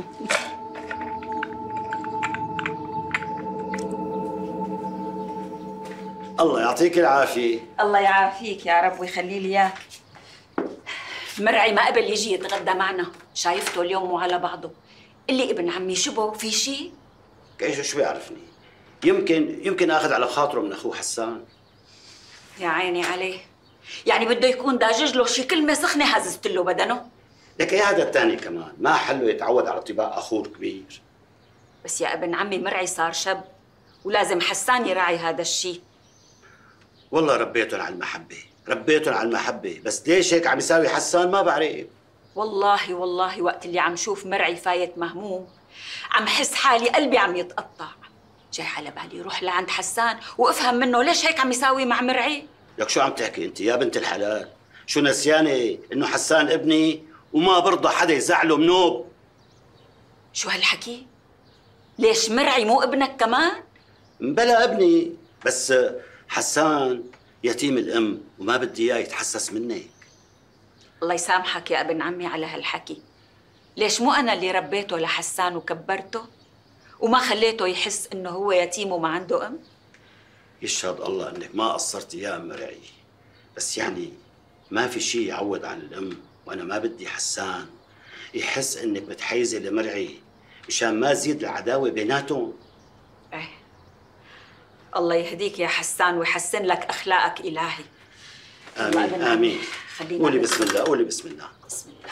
الله يعطيك العافيه. الله يعافيك يا رب ويخلي لي اياك. مرعي ما قبل يجي يتغدى معنا، شايفته اليوم مو على بعضه. اللي ابن عمي شبه في شيء؟ كيف شو بيعرفني؟ يمكن يمكن اخذ على خاطره من اخوه حسان. يا عيني عليه، يعني بده يكون داجج له شي كلمه سخنه هززت له بدنه. لك يا هذا الثاني كمان ما حله يتعود على طباع اخوه الكبير. بس يا ابن عمي مرعي صار شب، ولازم حسان يراعي هذا الشيء. والله ربيتهم على المحبه، ربيتهم على المحبه، بس ليش هيك عم يساوي حسان ما بعرف. والله والله وقت اللي عم شوف مرعي فايت مهموم، عم حس حالي قلبي عم يتقطع. جاي على بالي روح لعند حسان وافهم منه ليش هيك عم يساوي مع مرعي. لك شو عم تحكي انت يا بنت الحلال؟ شو نسيانه انه حسان ابني وما برضى حدا يزعله منوب؟ شو هالحكي؟ ليش مرعي مو ابنك كمان؟ بلا ابني، بس حسان يتيم الام وما بدي اياه يتحسس منك. الله يسامحك يا ابن عمي على هالحكي. ليش مو انا اللي ربيته لحسان وكبرته وما خليته يحس انه هو يتيم وما عنده ام؟ يشهد الله انك ما قصرتي يا ام مرعي، بس يعني ما في شيء يعود عن الام، وانا ما بدي حسان يحس انك بتحيزي لمرعي مشان ما تزيد العداوه بيناتهم. ايه الله يهديك يا حسان ويحسن لك اخلاقك الهي. امين امين. قولي بسم الله، قولي بسم الله. بسم الله.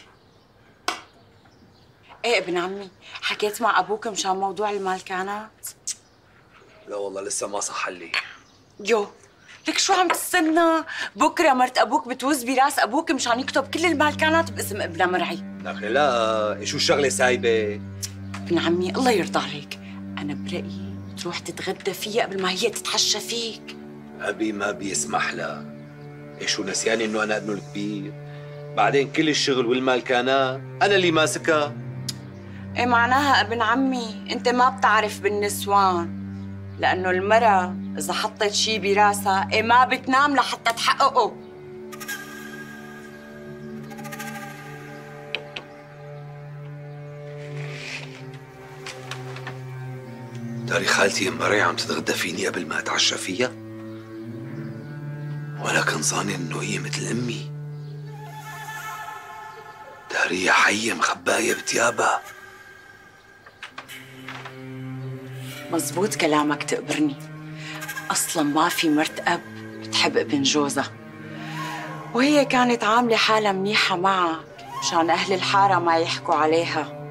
ايه ابن عمي، حكيت مع ابوك مشان موضوع المالكانات؟ لا والله لسه ما صح لي. يو لك شو عم تستنى؟ بكره مرت ابوك بتوز براس ابوك مشان يكتب كل المالكانات باسم ابنها مرعي. لكن لا، شو الشغله سايبه؟ ابن عمي الله يرضى عليك، انا برايي تروح تتغدى فيها قبل ما هي تتحشى فيك. ابي ما بيسمح لها. إيه شو نسياني انه انا ابنه الكبير؟ بعدين كل الشغل والمالكانات انا اللي ماسكها. ايه معناها ابن عمي انت ما بتعرف بالنسوان، لانه المرأة اذا حطت شي براسها ايه ما بتنام لحتى تحققه. داري خالتي ام مريم عم تتغدى فيني قبل ما اتعشى فيها، وانا كان ظاني انه هي مثل امي. داري حية مخباية بتيابها. مزبوط كلامك تقبرني، اصلا ما في مرت اب بتحب ابن جوزها، وهي كانت عامله حالها منيحه معك مشان اهل الحاره ما يحكوا عليها،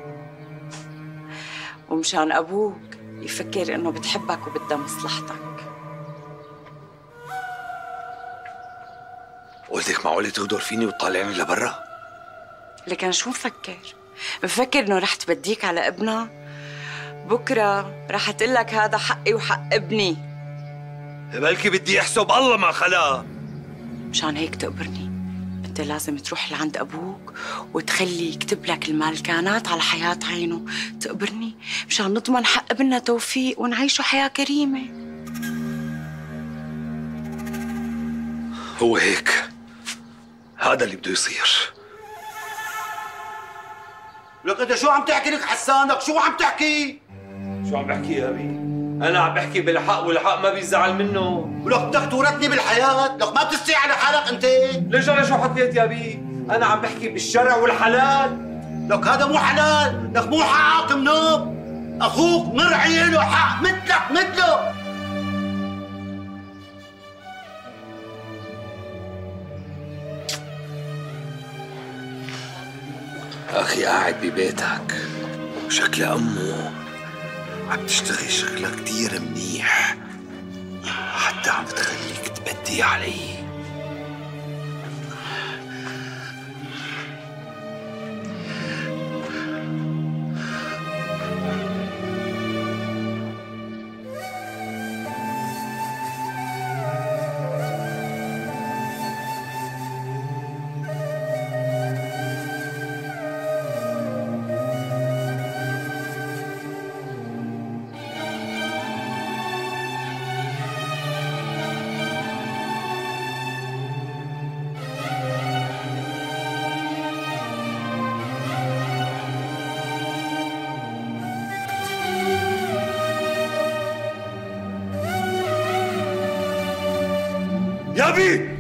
ومشان ابوك يفكر انه بتحبك وبدها مصلحتك. قلتك معقولة تغدر فيني وتطالعني لبرا؟ لكن شو مفكر؟ مفكر انه رح تبديك على ابنها؟ بكره رح تقول لك هذا حقي وحق ابني. بلكي بدي احسب الله ما خلاه. مشان هيك تقبرني، انت لازم تروح لعند ابوك وتخليه يكتب لك المالكانات على حياة عينه. تقبرني مشان نضمن حق ابننا توفيق ونعيشوا حياة كريمة. هو هيك، هذا اللي بده يصير. لك انت شو عم تحكي لك حسانك؟ شو عم تحكي؟ شو عم بحكي يا ابي؟ انا عم بحكي بالحق والحق ما بيزعل منه. ولك بدك تورطني بالحياة؟ لك ما بتستحي على حالك انت؟ ليش انا شو حكيت يا ابي؟ انا عم بحكي بالشرع والحلال. لك هذا مو حلال، لك مو حقك منوب. اخوك مرعي له حق مثلك مثله. اخي قاعد ببيتك وشكل امه عم تشتغل شغلة كتير منيح، حتى عم بتخليك تبدي علي. يا بي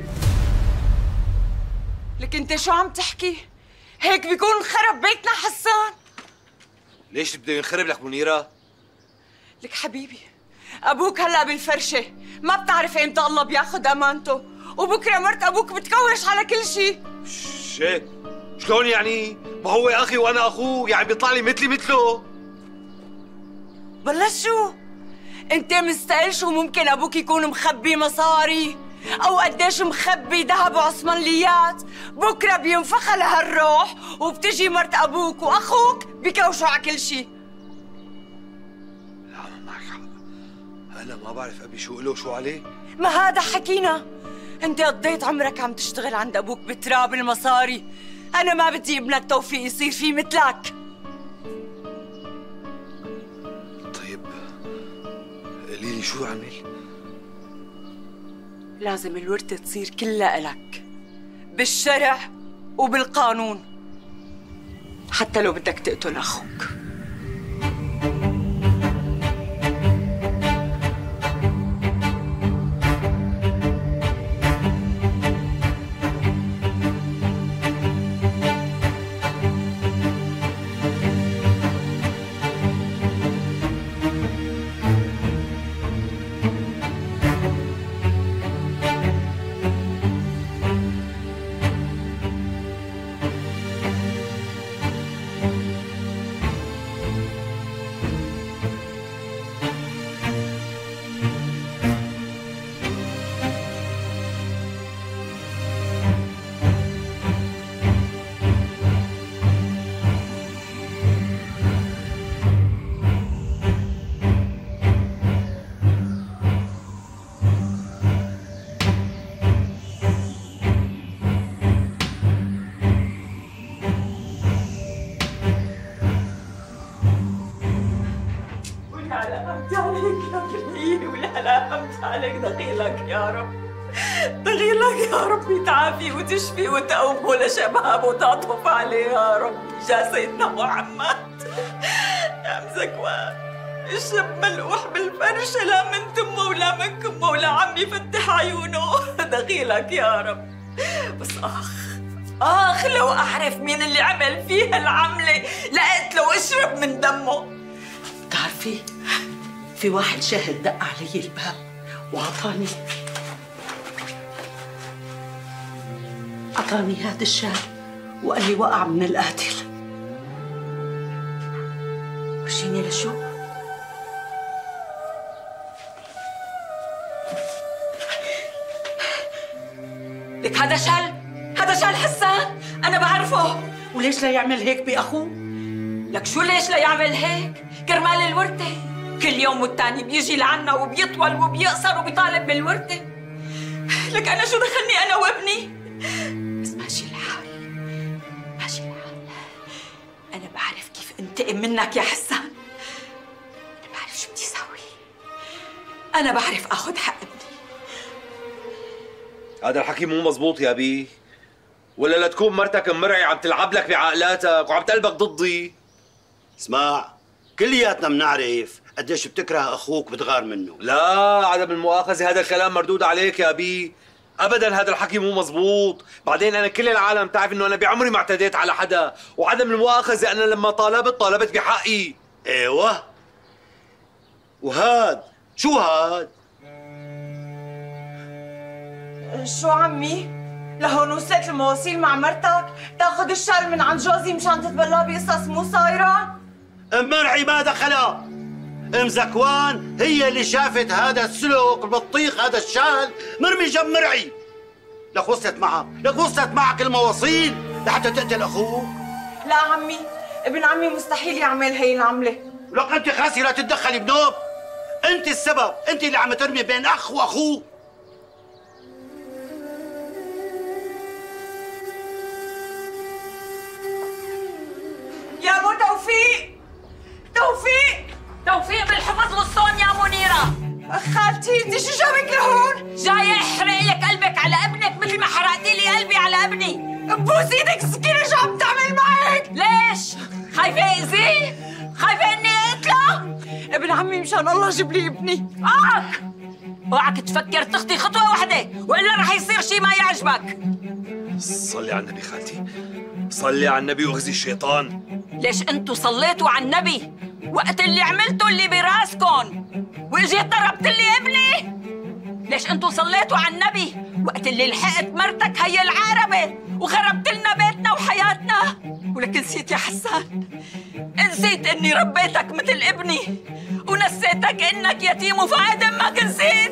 لك انت شو عم تحكي؟ هيك بيكون خرب بيتنا حسان. ليش بده ينخرب لك منيرة؟ لك حبيبي ابوك هلا بالفرشه، ما بتعرف امتى الله بياخذ امانته، وبكره مرت ابوك بتكوش على كل شيء. شيء شلون يعني؟ ما هو اخي وانا اخوه، يعني بيطلع لي مثلي مثله. بلا شو؟ انت مستقل شو ممكن ابوك يكون مخبي مصاري او قديش مخبي ذهب وعثمانيات؟ بكره بينفخ لهالروح وبتجي مرت ابوك واخوك بكوشوا على كل شيء. لا معك حق، انا ما بعرف ابي شو له وشو عليه. ما هذا حكينا، انت قضيت عمرك عم تشتغل عند ابوك بتراب المصاري. انا ما بدي ابنك توفيق يصير فيه مثلك. طيب قولي لي شو اعمل؟ لازم الورثة تصير كلها إلك بالشرع وبالقانون، حتى لو بدك تقتل أخوك. حلقت عليك يا بنية ولا حلقت عليك دخيلك يا رب. دخيلك يا رب يتعافي وتشفي وتقومه لشباب وتعطف عليه يا رب جا سيدنا محمد. يا مزكوان الشب ملقوح بالفرشة لا من تمه ولا من كمه ولا عم يفتح عيونه. دخيلك يا رب. بس اخ اخ لو اعرف مين اللي عمل فيها العملة لقيت لو اشرب من دمه. بتعرفي في واحد شاهد دق علي الباب وعطاني عطاني هذا الشال وقال لي وقع من القاتل. ورجيني لشو؟ لك هذا شال هذا شال حسان انا بعرفه. وليش لا يعمل هيك باخوه؟ لك شو ليش لا يعمل هيك؟ كرمال الورثة. كل يوم والتاني بيجي لعنا وبيطول وبيقصر وبيطالب بالورثة. لك انا شو دخلني انا وابني؟ بس ماشي الحال ماشي الحال. انا بعرف كيف انتقم منك يا حسان. انا بعرف شو بدي اسوي. انا بعرف اخذ حق ابني. هذا الحكي مو مزبوط يا بي. ولا لتكون مرتك مرعي عم تلعب لك بعقلاتك وعم تقلبك ضدي. اسمع، كلياتنا بنعرف قديش بتكره اخوك بتغار منه. لا عدم المؤاخذة هذا الكلام مردود عليك يا بي. ابدا هذا الحكي مو مزبوط. بعدين انا كل العالم تعرف انه انا بعمري ما اعتديت على حدا. وعدم المؤاخذة انا لما طالبت طالبت بحقي. ايوه وهاد شو هاد؟ شو عمي؟ لهون وصلت المواصيل مع مرتك تاخذ الشال من عند جوزي مشان تتبلى بقصص مو صايره؟ ام مرعي ما دخلها. ام زكوان هي اللي شافت هذا السلوك البطيخ هذا الشال مرمي جنب مرعي. لك وصلت معها، لك وصلت معك المواصيل لحتى تقتل اخوك؟ لا عمي، ابن عمي مستحيل يعمل هي العمله. لك انت خاسي لا تتدخلي بنوب. انت السبب، انت اللي عم ترمي بين اخ واخوه. يا ابو توفيق توفيق توفيق بالحفظ والصون يا منيرة. خالتي انت شو جابك لهون؟ جاية احرق لك قلبك على ابنك مثل ما حرقتي لي قلبي على ابني. بوس ايدك سكينة شو عم تعمل معك؟ ليش؟ خايفة اذيه؟ خايفة اني اقتله؟ ابن عمي مشان الله جيب لي ابني. اوعك اوعك تفكر تخطي خطوة واحدة والا رح يصير شيء ما يعجبك. صلي على النبي خالتي، صلي على النبي واغزي الشيطان. ليش انتوا صليتوا على النبي وقت اللي عملتوا اللي براسكن واجيت ضربت لي ابني؟ ليش انتوا صليتوا على النبي وقت اللي لحقت مرتك هي العاربة وخربت لنا بيتنا وحياتنا؟ ولك نسيت يا حسان، نسيت اني ربيتك مثل ابني ونسيتك انك يتيم وفاقد امك. نسيت.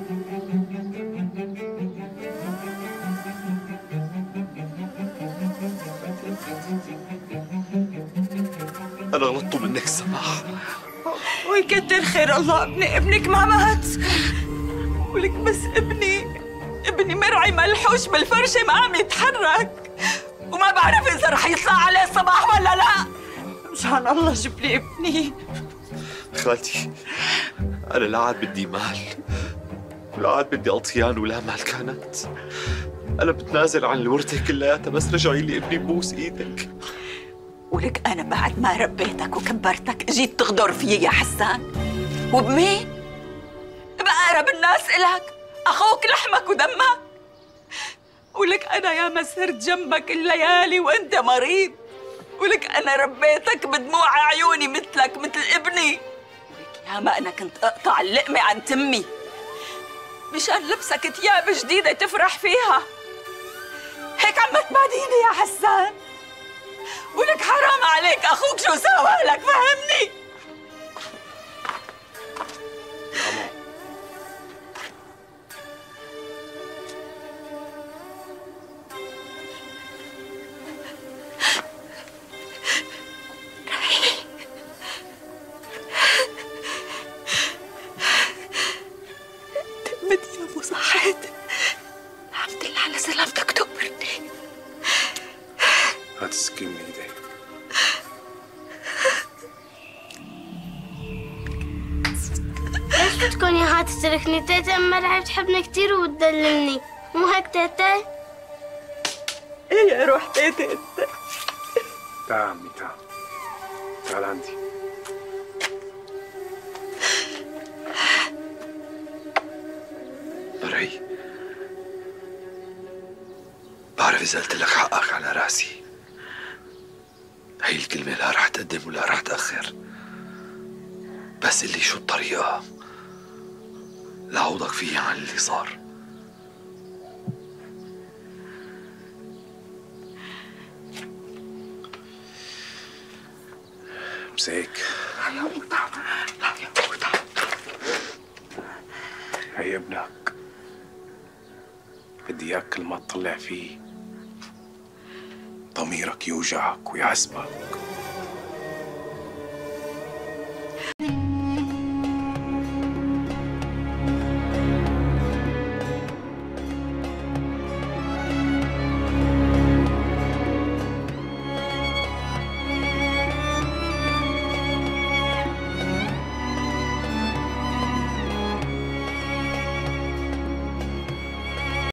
أنا غلطت منك سماح. ويكتر خير الله ابني، ابنك ما مات. ولك بس ابني ابني مرعي ملحوش بالفرشة ما عم يتحرك وما بعرف إذا رح يطلع عليه الصباح ولا لا. مشان الله جيب لي ابني. خالتي أنا لا عاد بدي مال ولا عاد بدي أطيان ولا مال كانت. أنا بتنازل عن الورثة كلياتها بس رجعي لي ابني بوس إيدك. ولك أنا بعد ما ربيتك وكبرتك جيت تغدر فيي يا حسان. وبمين؟ بأقرب الناس إلك، أخوك لحمك ودمك. ولك أنا يا ما صرت جنبك الليالي وأنت مريض. ولك أنا ربيتك بدموع عيوني مثلك مثل ابني. ولك يا ما أنا كنت أقطع اللقمة عن تمي مشان لبسك ثياب جديدة تفرح فيها. هيك عم تباديني يا حسان. ولك حرام عليك أخوك شو سوى لك، فهمني؟ تمت يا أبو صحيت. الحمد لله على سلامتك تقبرني. هات السكين من ايدي. تكوني هاتتركني. تيتا أم مرعي بتحبني كتير وبتدللني، مو هيك تيتا؟ ايه يا روح تيتا انت. تعال عمي تعال، تعال عندي. مرعي، بعرف إذا قلت لك حقك على راسي. هي الكلمة لا رح تقدم ولا رح تأخر، بس اللي شو الطريقة لعوضك فيها عن اللي صار. مساك. لا يا موتى، لا يا موتى. هي ابنك، بدي اياك كل ما تطلع فيه ضميرك يوجعك ويعذبك.